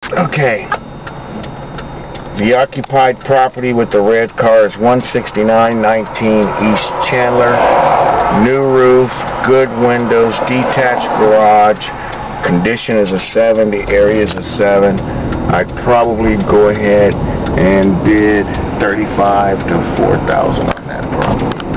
Okay. The occupied property with the red car is 16919 East Chandler. New roof, good windows, detached garage. Condition is a 7. The area is a 7. I'd probably go ahead and bid $35,000 to $4,000 on that property.